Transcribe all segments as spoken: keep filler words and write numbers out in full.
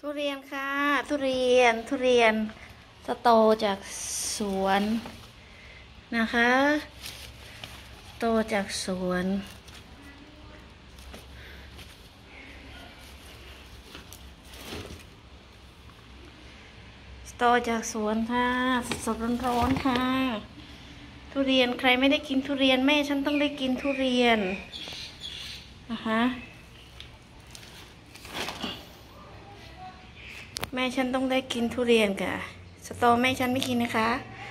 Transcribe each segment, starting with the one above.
ทุเรียนค่ะทุเรียนทุเรียนสโตจากสวนนะคะโตจากสวนสโตจากสวนค่ะสดๆร้อนๆค่ะทุเรียนใครไม่ได้กินทุเรียนแม่ฉันต้องได้กินทุเรียนนะคะแม่ฉันต้องได้กินทุเรียนค่ะสตอแม่ฉันไม่กินนะคะ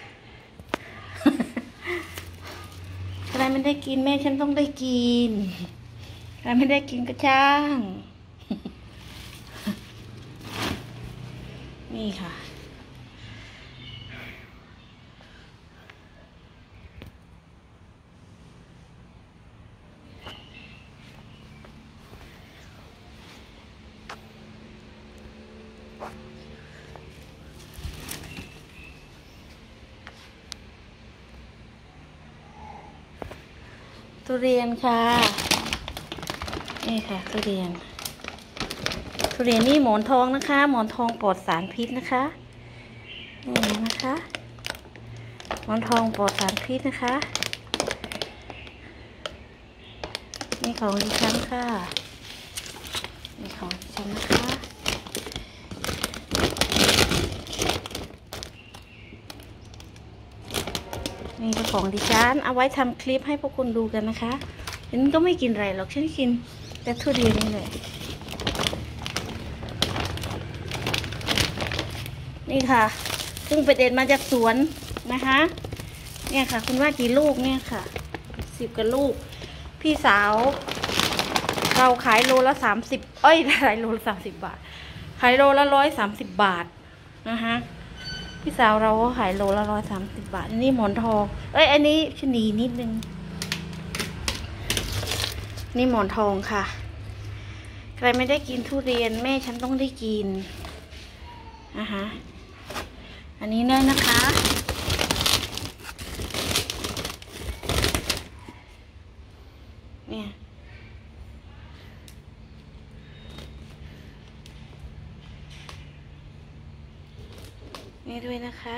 ใครไม่ได้กินแม่ฉันต้องได้กินใครไม่ได้กินก็ช่าง นี่ค่ะทุเรียนค่ะนี่ค่ะทุเรียนทุเรียนนี่หมอนทองนะคะหมอนทองปลอดสารพิษนะคะนี่นะคะหมอนทองปลอดสารพิษนะคะนี่ของดิฉันค่ะนี่ของดิฉันนะคะนี่เป็นของดิฉันเอาไว้ทำคลิปให้พวกคุณดูกันนะคะฉันก็ไม่กินอะไรหรอกฉันกินแต่ทุเรียนนี่แหละนี่ค่ะเพิ่งไปเด็ดมาจากสวนนะคะเนี่ยค่ะคุณว่ากี่ลูกเนี่ยค่ะสิบกว่าลูกพี่สาวเราขายโลละสามสิบเอ้ยขายโลละสามสิบบาทขายโลละร้อยสามสิบบาทนะคะพี่สาวเราก็ขายโลละร้อยสามสิบบาทอันนี้หมอนทองเอ้ยอันนี้ชะนีนิดนึงนี่หมอนทองค่ะใครไม่ได้กินทุเรียนแม่ฉันต้องได้กินนะคะอันนี้เนยนะคะเนี่ยนี่ด้วยนะคะ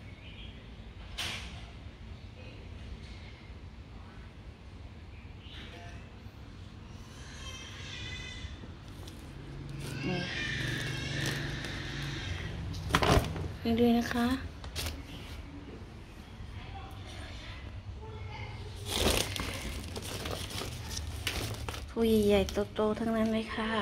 นี่ด้วยนะคะผู้ใหญ่ๆโตๆทั้งนั้นเลยค่ะ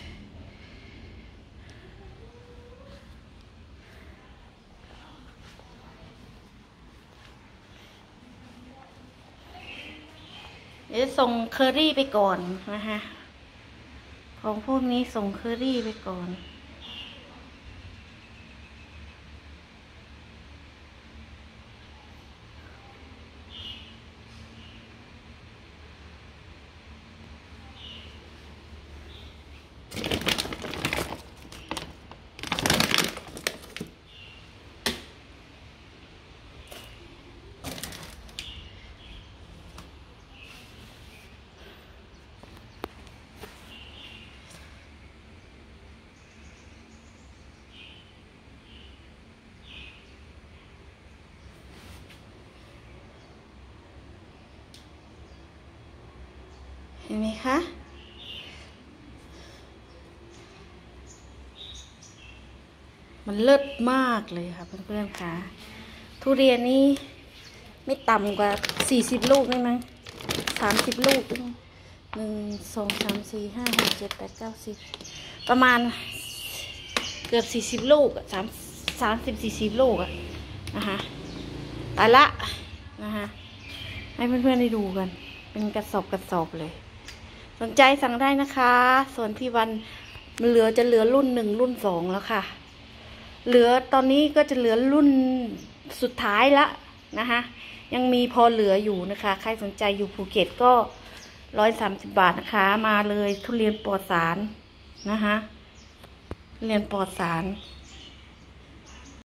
เดี๋ยวส่งเคอรี่ไปก่อนนะคะของพวกนี้ส่งเคอรี่ไปก่อนเห็นไหมคะมันเลิศมากเลยค่ะเพื่อนๆค่ะทุเรียนนี้ไม่ต่ำกว่าสี่สิบลูกได้มั้งสามสิบลูกหนึ่งสองสามสี่ห้าหกเจ็ดแปดเก้าสิบประมาณเกือบสี่สิบลูกอะสามสามสิบสี่สิบลูกอะนะคะตายละนะคะให้เพื่อนๆได้ดูกันเป็นกระสอบกระสอบเลยสนใจสั่งได้นะคะส่วนพี่วันมันเหลือจะเหลือรุ่นหนึ่งรุ่นสองแล้วค่ะเหลือตอนนี้ก็จะเหลือรุ่นสุดท้ายละนะคะยังมีพอเหลืออยู่นะคะใครสนใจอยู่ภูเก็ตก็ร้อยสามสิบบาทนะคะมาเลยทุเรียนปลอดสารนะคะทุเรียนปลอดสาร